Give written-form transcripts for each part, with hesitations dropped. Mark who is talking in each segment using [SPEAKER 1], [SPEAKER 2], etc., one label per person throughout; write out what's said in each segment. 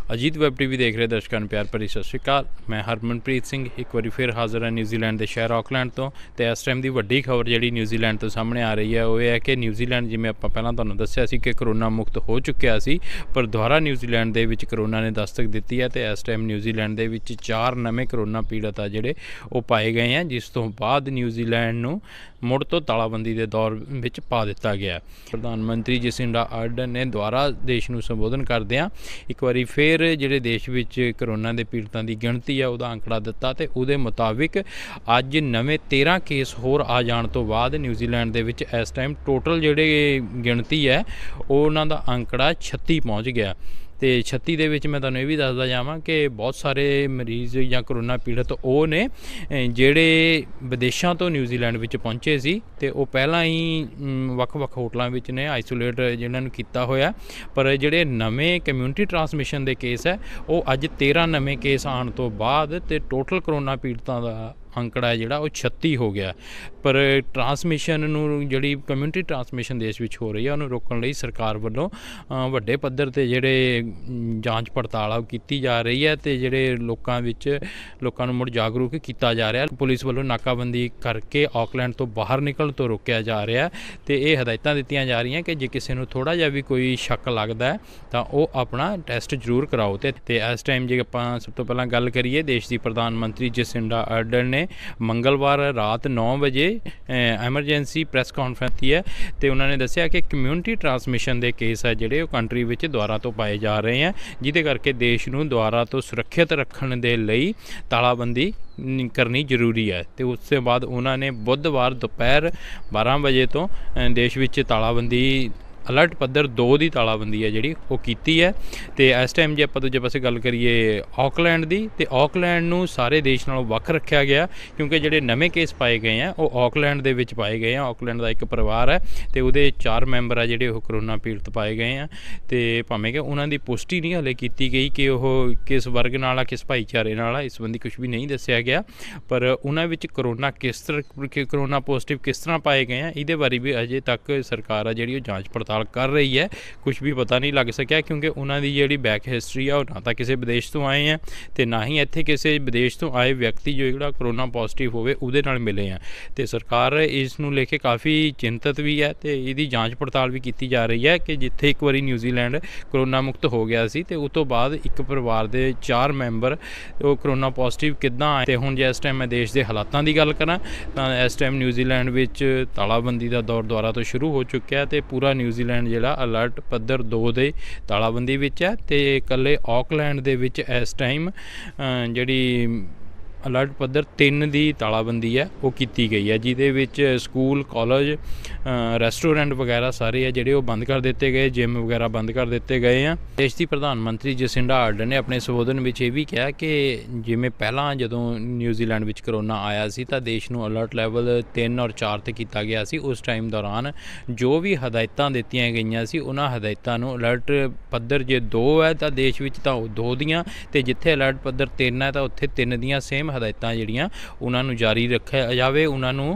[SPEAKER 1] Ajit web TV देख रहे दर्शकों ਨੂੰ ਪਿਆਰ ਭਰੀ ਸਤਿ ਸ਼੍ਰੀ ਅਕਾਲ। मैं हरमनप्रीत सिंह एक बार फिर हाज़र है न्यूजीलैंड के शहर ऑकलैंड तो इस टाइम की वड्डी खबर जी न्यूजीलैंड तो सामने आ रही है वो है कि न्यूजीलैंड जिमें आप पहला तुहानूं दस्सिया सी कि करोना मुक्त हो चुकिया सी, पर दोबारा न्यूजीलैंड दे विच करोना ने दस्तक दी है। तो इस टाइम न्यूजीलैंड दे विच 4 नवे करोना पीड़ित आ जिहड़े वो पाए गए हैं, जिस तो बाद न्यूजीलैंड नूं मुड़ तो तालाबंदी के दौर विच पा दिता गया। प्रधानमंत्री जसिंडा आर्डन ने दोबारा देश नूं संबोधन करदिआं एक बारी फिर जिहड़े देश विच करोना के पीड़ितों की गिणती है उहदा आंकड़ा दिता तो उहदे मुताबिक अज नवे 13 केस होर आ जाण तो बाद न्यूजीलैंड दे विच इस टाइम टोटल जिहड़े गिणती है उहनां दा आंकड़ा 36 पहुँच गया। तो 36 ਦੇ ਵਿੱਚ मैं ਤੁਹਾਨੂੰ ਇਹ ਵੀ ਦੱਸਦਾ ਜਾਵਾਂ ਕਿ ਬਹੁਤ ਸਾਰੇ ਮਰੀਜ਼ ਜਾਂ ਕਰੋਨਾ ਪੀੜਤ ਉਹ ਨੇ ਜਿਹੜੇ ਵਿਦੇਸ਼ਾਂ ਤੋਂ ਨਿਊਜ਼ੀਲੈਂਡ ਵਿੱਚ ਪਹੁੰਚੇ ਸੀ ਤੇ ਉਹ ਪਹਿਲਾਂ ਹੀ ਵੱਖ-ਵੱਖ ਹੋਟਲਾਂ ਵਿੱਚ ਨੇ ਆਈਸੋਲੇਟ ਜਿਹਨਾਂ ਨੂੰ ਕੀਤਾ ਹੋਇਆ, ਪਰ ਜਿਹੜੇ ਨਵੇਂ ਕਮਿਊਨਿਟੀ ਟਰਾਂਸਮਿਸ਼ਨ ਦੇ ਕੇਸ ਹੈ ਉਹ ਅੱਜ 13 ਨਵੇਂ ਕੇਸ ਆਉਣ ਤੋਂ ਬਾਅਦ ਤੇ ਟੋਟਲ ਕਰੋਨਾ ਪੀੜਤਾਂ ਦਾ अंकड़ा है जोड़ा 36 हो गया। पर ट्रांसमिशन जी कम्यूनिटी ट्रांसमिशन देश में हो रही है उन्होंने रोकने लिए सरकार वालों वड्डे पद्धर ते जिहड़े जांच पड़ताल की जा रही है तो जिहड़े लोगों मुड़ जागरूक किया जा रहा है। पुलिस वालों नाकाबंदी करके ऑकलैंड तो बाहर निकलण तो रोकया जा रहा है तो ये हदायतां दित्तियां जा रही हैं कि जे किसी नूं थोड़ा जिहा भी कोई शक लगता है तो वह अपना टैसट जरूर कराओ। तो इस टाइम जे आपां सब तो पहलां गल करिए देश की प्रधानमंत्री जसिंडा आर्डन ने मंगलवार रात 9 बजे एमरजेंसी प्रैस कॉन्फ्रेंस की है तो उन्होंने दस्सिया कि कम्यूनिटी ट्रांसमिशन के केस है जोड़े कंट्री में दोबारा तो पाए जा रहे हैं, जिहदे करके देश नूं दोबारा तो सुरक्षित रखने के लिए तालाबंदी करनी जरूरी है। तो उसके बाद उन्होंने बुधवार दोपहर 12 बजे तो देश में तालाबंदी अलर्ट पद्धर 2 की तालाबंदी है जी वो की है। तो इस टाइम जो आप दूजे पासे गल करिए ऑकलैंड की तो ऑकलैंड नूं सारे देश नालों वख रखा गया क्योंकि जोड़े नवे केस पाए गए हैं वो ऑकलैंड दे विच पाए गए हैं। ऑकलैंड का एक परिवार है तो वो 4 मैंबर है जोड़े करोना पीड़ित पाए गए हैं। तो भावें कि उन्होंने पुष्टि नहीं हले की गई कि वह किस वर्ग नाल किस भाईचारे नाल इस संबंधी कुछ भी नहीं दस्सिया गया, पर उन्होंने करोना किस तरह करोना पॉजिटिव किस तरह पाए गए हैं ये बारे भी अजे तक सरकार है जी जाँच पड़ताल कर रही है। कुछ भी पता नहीं लग सकिया क्योंकि उन्होंने जी बैक हिस्टरी है ना तो किसी विदेश तो आए हैं तो ना ही इत्थे किसी विदेश तो आए व्यक्ति जो करोना पॉजिटिव होवे उहदे नाल मिले हैं। तो सरकार इस नूं लेके काफ़ी चिंतित भी है तो इसकी जाँच पड़ताल भी की जा रही है कि जिथे एक बारी न्यूजीलैंड करोना मुक्त हो गया सी तो उस तो बाद एक परिवार के 4 मैंबर वो करोना पॉजिटिव किद्दां आए। तो हुण जे इस टाइम मैं देश के हालातों की गल करां तो इस टाइम न्यूजीलैंड विच तालाबंदी का दौर दोबारा तो शुरू हो चुका है तो पूरा न्यूजीलैंड जिहड़ा अलर्ट पद्धर 2 दे तालाबंदी विच है। तो कल्ले ऑकलैंड दे विच इस टाइम जिहड़ी अलर्ट पद्धर 3 की तालाबंदी है वो की गई है, जिहदे विच स्कूल कॉलेज रेस्टोरेंट वगैरह सारे है जिहड़े बंद कर दिते गए, जिम वगैरह बंद कर दिते गए हैं। देश की प्रधानमंत्री जसिंडा आर्डन ने अपने संबोधन में यह भी कहा कि जिमें पहला जदों न्यूजीलैंड विच करोना आया सी तो देश नूं अलर्ट लैवल 3 और 4 ते किया गया सी। उस टाइम दौरान जो भी हदायतां दित्तियां गईयां सी उन्हां हदायतां नूं अलर्ट पद्धर जे 2 है तो देश विच तां 2 दियां ते जिथे अलर्ट पद्धर 3 है तो उत्थे 3 दियां सेम हदायतां जिहड़ियां उन्हां नूं जारी रखिया जावे, उन्हां नूं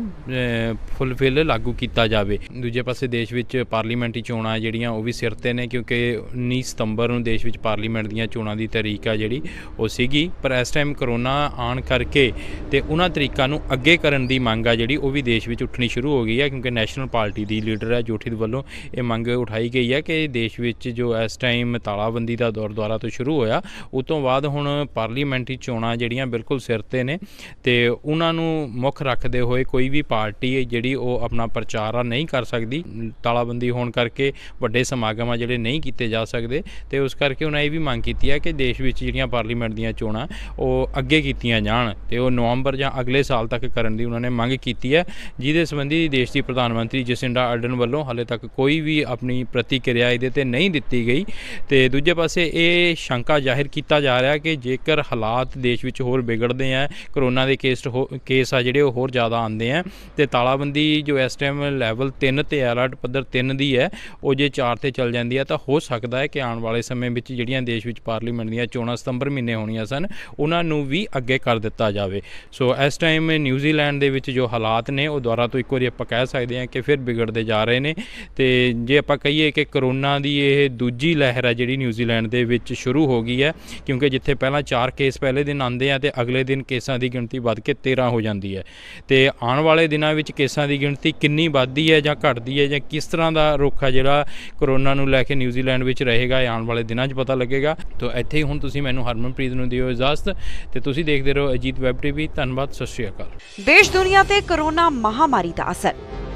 [SPEAKER 1] फुलफिल लागू किया जावे। दूजे पासे देश विच पार्लीमेंटी चोणां जिहड़ियां वो भी सिर ते ने क्योंकि 19 सितंबर नूं देश विच पार्लीमेंट दीयां चोणां दी तारीख आ जिहड़ी वो सीगी, पर इस टाइम करोना आण करके ते उन्हां तरीकां नूं अगे करन दी मंग आ जिहड़ी वो भी देश विच उठनी शुरू हो गई है क्योंकि नैशनल पार्टी दी लीडर है जोठी वालों ये मंग उठाई गई है कि देश विच जो इस टाइम तालाबंदी का दौर दोबारा तो शुरू होया उस तो बाद हुण पार्लीमेंटी चोणां जिहड़ियां बिल्कुल सिर ते ने ते उन्हां नूं मुख रखते हुए कोई भी पार्टी जिहड़ी वो अपना प्रचार नहीं कर सकती। तालाबंदी होने करके वड्डे समागम जिहड़े नहीं किए जा सकते तो उस करके उन्हें भी मंग की है कि देश विच जिहड़ियां पार्लीमेंट दीयां चोणां वो अगे कीतियां जाण ते वो नवंबर जां अगले साल तक करन दी उन्होंने मंग की है, जिहदे संबंधी देश की प्रधानमंत्री जसिंडा आर्डन वालों हाले तक कोई भी अपनी प्रतिक्रिया इहदे ते नहीं दित्ती गई। तो दूजे पासे ये शंका जाहिर किया जा रहा है कि जेकर हालात देश विच होर बिगड़ते ਆ ਕਰੋਨਾ ਦੇ ਕੇਸ ਆ ਜਿਹੜੇ ਉਹ ਹੋਰ ਜ਼ਿਆਦਾ ਆਉਂਦੇ ਆ ਤੇ ਤਾਲਾਬੰਦੀ ਜੋ ਇਸ ਟਾਈਮ ਲੈਵਲ 3 ਤੇ ਅਲਰਟ ਪੱਧਰ 3 ਦੀ ਹੈ ਉਹ ਜੇ 4 ਤੇ ਚੱਲ ਜਾਂਦੀ ਹੈ ਤਾਂ ਹੋ ਸਕਦਾ ਹੈ ਕਿ ਆਉਣ ਵਾਲੇ ਸਮੇਂ ਵਿੱਚ ਜਿਹੜੀਆਂ ਦੇਸ਼ ਵਿੱਚ ਪਾਰਲੀਮੈਂਟ ਦੀਆਂ ਚੋਣਾਂ ਸਤੰਬਰ ਮਹੀਨੇ ਹੋਣੀਆਂ ਸਨ ਉਹਨਾਂ ਨੂੰ ਵੀ ਅੱਗੇ ਕਰ ਦਿੱਤਾ ਜਾਵੇ। ਸੋ ਇਸ ਟਾਈਮ ਨਿਊਜ਼ੀਲੈਂਡ ਦੇ ਵਿੱਚ ਜੋ ਹਾਲਾਤ ਨੇ ਉਹ ਦੁਬਾਰਾ ਤੋਂ ਇੱਕ ਵਾਰੀ ਆਪਾਂ ਕਹਿ ਸਕਦੇ ਹਾਂ ਕਿ ਫਿਰ ਵਿਗੜਦੇ ਜਾ ਰਹੇ ਨੇ ਤੇ ਜੇ ਆਪਾਂ ਕਹੀਏ ਕਿ ਕਰੋਨਾ ਦੀ ਇਹ ਦੂਜੀ ਲਹਿਰ ਹੈ ਜਿਹੜੀ ਨਿਊਜ਼ੀਲੈਂਡ ਦੇ ਵਿੱਚ ਸ਼ੁਰੂ ਹੋ ਗਈ ਹੈ ਕਿਉਂਕਿ ਜਿੱਥੇ ਪਹਿਲਾਂ 4 ਕੇਸ ਪਹਿਲੇ ਦਿਨ ਆਉਂਦੇ ਆ ਤੇ ਅਗਲੇ ਦਿਨ ਕੇਸਾਂ ਦੀ ਗਿਣਤੀ ਵੱਧ ਕੇ 13 ਹੋ ਜਾਂਦੀ ਹੈ ਤੇ ਆਉਣ ਵਾਲੇ ਦਿਨਾਂ ਵਿੱਚ ਕੇਸਾਂ ਦੀ ਗਿਣਤੀ ਕਿੰਨੀ ਵੱਧਦੀ ਹੈ ਜਾਂ ਘਟਦੀ ਹੈ ਜਾਂ ਕਿਸ ਤਰ੍ਹਾਂ ਦਾ ਰੁੱਖ ਹੈ ਜਿਹੜਾ ਕਰੋਨਾ ਨੂੰ ਲੈ ਕੇ ਨਿਊਜ਼ੀਲੈਂਡ ਵਿੱਚ ਰਹੇਗਾ ਆਉਣ ਵਾਲੇ ਦਿਨਾਂ 'ਚ ਪਤਾ ਲੱਗੇਗਾ। ਤਾਂ ਇੱਥੇ ਹੀ ਹੁਣ ਤੁਸੀਂ ਮੈਨੂੰ ਹਰਮਨਪ੍ਰੀਤ ਨੂੰ ਦਿਓ ਇਜਾਜ਼ਤ ਤੇ ਤੁਸੀਂ ਦੇਖਦੇ ਰਹੋ ਅਜੀਤ ਵੈਬ ਟੀਵੀ। ਧੰਨਵਾਦ, ਸਤਿ ਸ਼੍ਰੀ ਅਕਾਲ।
[SPEAKER 2] ਦੇਸ਼ ਦੁਨੀਆ ਤੇ ਕਰੋਨਾ ਮਹਾਮਾਰੀ ਦਾ ਅਸਰ।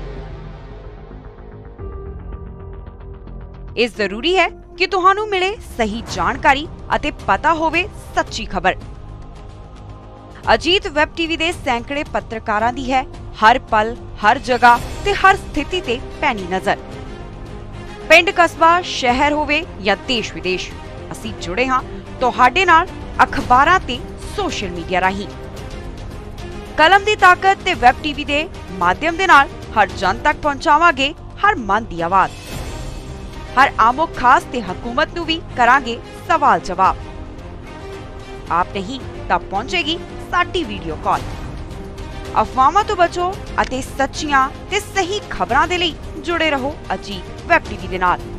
[SPEAKER 2] ਇਹ ਜ਼ਰੂਰੀ ਹੈ ਕਿ ਤੁਹਾਨੂੰ ਮਿਲੇ ਸਹੀ ਜਾਣਕਾਰੀ ਅਤੇ ਪਤਾ ਹੋਵੇ ਸੱਚੀ ਖਬਰ। ਅਜੀਤ ਵੈਬ ਟੀਵੀ ਦੇ ਸੈਂਕੜੇ ਪੱਤਰਕਾਰਾਂ ਦੀ ਹੈ ਹਰ ਪਲ, ਹਰ ਜਗ੍ਹਾ ਤੇ ਹਰ ਸਥਿਤੀ ਤੇ ਪੈਣੀ ਨਜ਼ਰ। ਪਿੰਡ, ਕਸਬਾ, ਸ਼ਹਿਰ ਹੋਵੇ ਜਾਂ ਦੇਸ਼ ਵਿਦੇਸ਼, ਅਸੀਂ ਜੁੜੇ ਹਾਂ ਤੁਹਾਡੇ ਨਾਲ ਅਖਬਾਰਾਂ ਤੇ ਸੋਸ਼ਲ ਮੀਡੀਆ ਰਾਹੀਂ। ਕਲਮ ਦੀ ਤਾਕਤ ਤੇ ਵੈਬ ਟੀਵੀ ਦੇ ਮਾਧਿਅਮ ਦੇ ਨਾਲ ਹਰ ਜਨ ਤੱਕ ਪਹੁੰਚਾਵਾਂਗੇ ਹਰ ਮਨ ਦੀ ਆਵਾਜ਼। ਹਰ ਆਮੋ ਖਾਸ ਤੇ ਹਕੂਮਤ ਨੂੰ ਵੀ ਕਰਾਂਗੇ ਸਵਾਲ ਜਵਾਬ। ਆਪ ਨਹੀਂ ਤਾਂ ਪਹੁੰਚੇਗੀ ਸਾਡੀ ਵੀਡੀਓ ਕਾਲ। ਅਫਵਾਹਾਂ ਤੋਂ ਬਚੋ ਅਤੇ ਸੱਚੀਆਂ ਤੇ ਸਹੀ ਖਬਰਾਂ ਦੇ ਲਈ ਜੁੜੇ ਰਹੋ ਅਜੀਤ ਵੈਬ ਟੀਵੀ ਦੇ ਨਾਲ।